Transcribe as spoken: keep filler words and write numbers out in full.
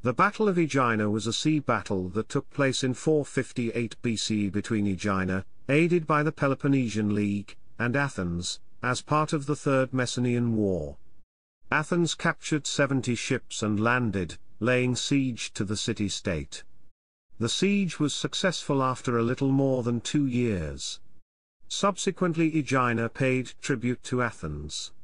The Battle of Aegina was a sea battle that took place in four fifty-eight B C between Aegina, aided by the Peloponnesian League, and Athens, as part of the Third Messenian War. Athens captured seventy ships and landed, laying siege to the city-state. The siege was successful after a little more than two years. Subsequently Aegina paid tribute to Athens.